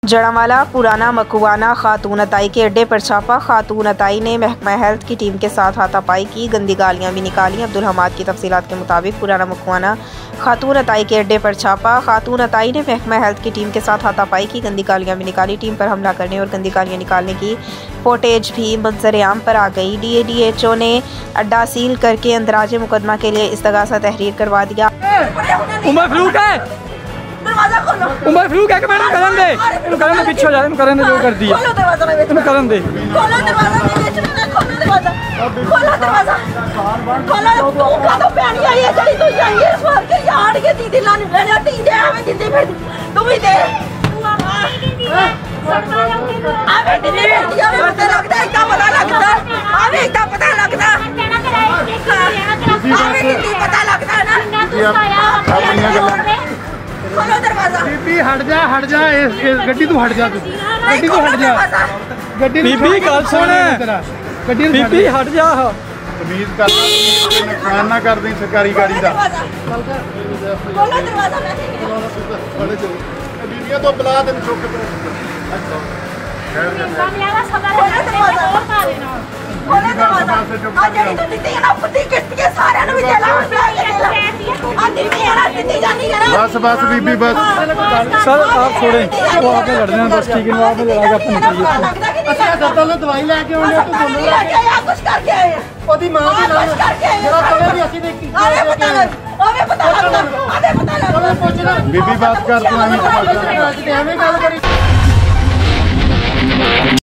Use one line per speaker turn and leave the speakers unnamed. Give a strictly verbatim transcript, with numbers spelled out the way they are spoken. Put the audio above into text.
जड़ावाला पुराना मकुवाना खातून अताई के अड्डे पर छापा। खातून अताई ने महकमा हेल्थ की टीम के साथ हाथापाई की, गंदी गालियां भी निकाली। अब्दुल हमाद की तफसीलात के मुताबिक पुराना मकुवाना खातून अताई के अड्डे पर छापा। खातून अताई ने महकमा हेल्थ की टीम के साथ हाथापाई की, गंदी गालियां भी निकाली। टीम पर हमला करने और गंदी गालियां निकालने की फोटेज भी मंजर आम पर आ गई। D A D H O ने अड्डा सील करके अंदराज मुकदमा के लिए इस्तगासा तहरीर करवा दिया।
उमर फरूक है उमर फरूक है कि मैडम करन दे इन्हें करन दे पीछे हो जा इन्हें करन दे जो कर दिया इन्हें करन दे
खोलो दरवाजा खोलो दरवाजा खोलो दरवाजा खोलो तू का तो पैनी आई है चली तू आई है मार के यार के दीदी लानी लेने दी दे हमें दीदी फिर तू ही दे हमें दीदी हमें पता लगता है क्या पता लगता हमें क्या पता लगता हमें दीदी पता लगता है ना खोलो दरवाजा।
बीबी हट जा हट जा इस गड्डी तू हट जा तू गड्डी तू हट जा गड्डी
बीबी गल सुन
गड्डी
बीबी हट जा
तमीज कर नुकसान ना कर दी सरकारी गाड़ी का
खोलो दरवाजा मैं
बीबियां तो बुला दे चुक के
खोलो दरवाजा आ जेडी तू दित्ती है ना फुੱਟੀ किस्ती है सारे ਨੂੰ ਵੀ ਦੇ ਲਾ ਹੁਣ ਪਿਆ ਕੇ ਦੇ ला आ दित्ती है ना दित्ती जानी है ना
बस बस बीबी बस
सर आप छोड़े वो आपने लड़ने हैं बस ठीक है वो आपने लड़ा के अपनी
ਅਸੀਂ ਦਰਦਾਂ ਨੂੰ ਦਵਾਈ ਲੈ ਕੇ ਆਉਂਦੇ ਤੂੰ
बोलो ले के आया कुछ करके आए
ਉਹਦੀ ਮਾਂ ਦੀ ਨਾਲ ਜਿਹੜਾ ਕਵੇ ਵੀ ਅਸੀਂ ਦੇਖੀ
हमें पता लग हमें पता लग हमें पता लग
ਪੁੱਛਣਾ ਬੀਬੀ ਬਾਤ ਕਰ ਤੂੰ ਐਵੇਂ ਐਵੇਂ ਗੱਲ ਕਰੀ